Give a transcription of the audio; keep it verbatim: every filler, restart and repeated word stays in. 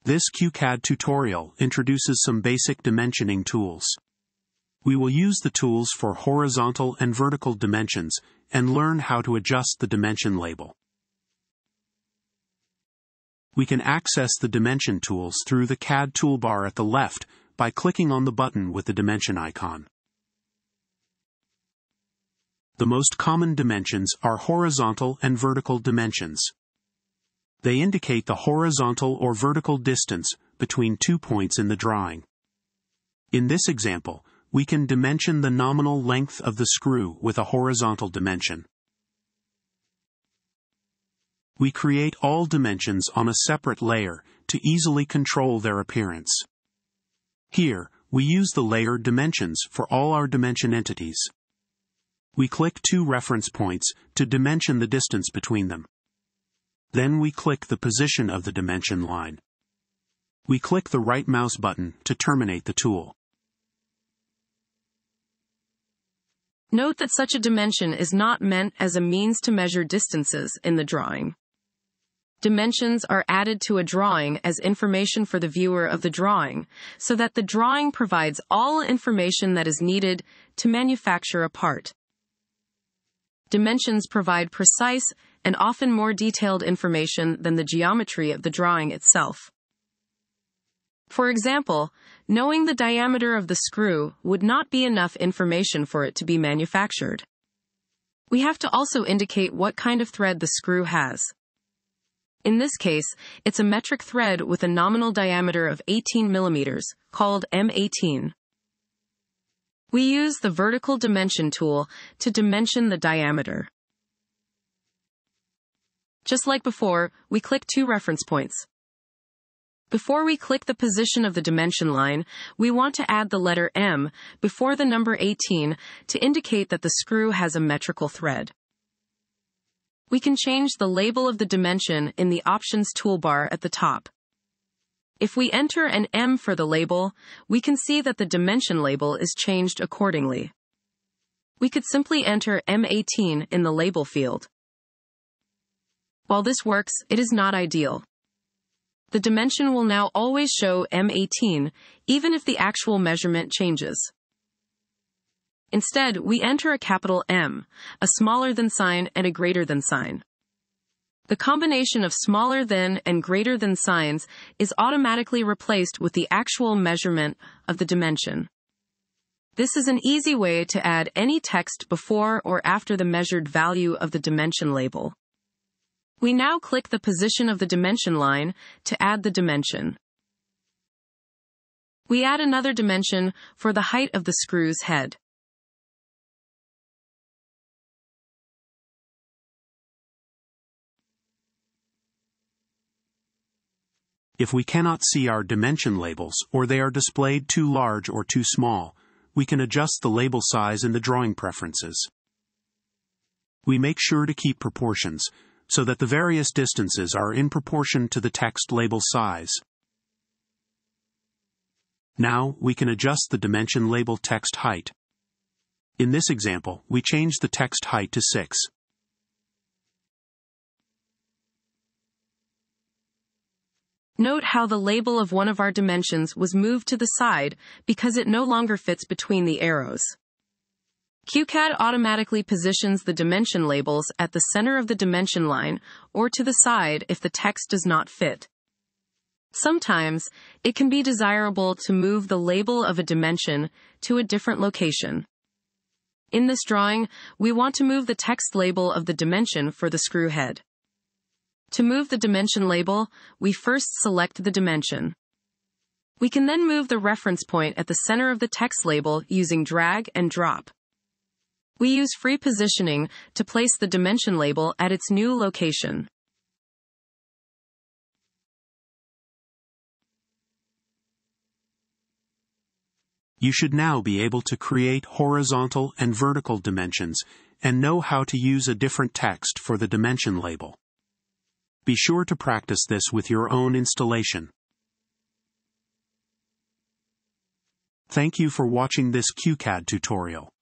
This QCAD tutorial introduces some basic dimensioning tools. We will use the tools for horizontal and vertical dimensions and learn how to adjust the dimension label. We can access the dimension tools through the C A D toolbar at the left by clicking on the button with the dimension icon. The most common dimensions are horizontal and vertical dimensions. They indicate the horizontal or vertical distance between two points in the drawing. In this example, we can dimension the nominal length of the screw with a horizontal dimension. We create all dimensions on a separate layer to easily control their appearance. Here, we use the layer dimensions for all our dimension entities. We click two reference points to dimension the distance between them. Then we click the position of the dimension line. We click the right mouse button to terminate the tool. Note that such a dimension is not meant as a means to measure distances in the drawing. Dimensions are added to a drawing as information for the viewer of the drawing, so that the drawing provides all information that is needed to manufacture a part. Dimensions provide precise and often more detailed information than the geometry of the drawing itself. For example, knowing the diameter of the screw would not be enough information for it to be manufactured. We have to also indicate what kind of thread the screw has. In this case, it's a metric thread with a nominal diameter of eighteen millimeters, called M eighteen. We use the vertical dimension tool to dimension the diameter. Just like before, we click two reference points. Before we click the position of the dimension line, we want to add the letter M before the number eighteen to indicate that the screw has a metrical thread. We can change the label of the dimension in the Options toolbar at the top. If we enter an M for the label, we can see that the dimension label is changed accordingly. We could simply enter M eighteen in the label field. While this works, it is not ideal. The dimension will now always show M eighteen, even if the actual measurement changes. Instead, we enter a capital M, a smaller than sign and a greater than sign. The combination of smaller than and greater than signs is automatically replaced with the actual measurement of the dimension. This is an easy way to add any text before or after the measured value of the dimension label. We now click the position of the dimension line to add the dimension. We add another dimension for the height of the screw's head. If we cannot see our dimension labels, or they are displayed too large or too small, we can adjust the label size in the drawing preferences. We make sure to keep proportions, so that the various distances are in proportion to the text label size. Now, we can adjust the dimension label text height. In this example, we change the text height to six. Note how the label of one of our dimensions was moved to the side because it no longer fits between the arrows. QCAD automatically positions the dimension labels at the center of the dimension line or to the side if the text does not fit. Sometimes, it can be desirable to move the label of a dimension to a different location. In this drawing, we want to move the text label of the dimension for the screw head. To move the dimension label, we first select the dimension. We can then move the reference point at the center of the text label using drag and drop. We use free positioning to place the dimension label at its new location. You should now be able to create horizontal and vertical dimensions and know how to use a different text for the dimension label. Be sure to practice this with your own installation. Thank you for watching this QCAD tutorial.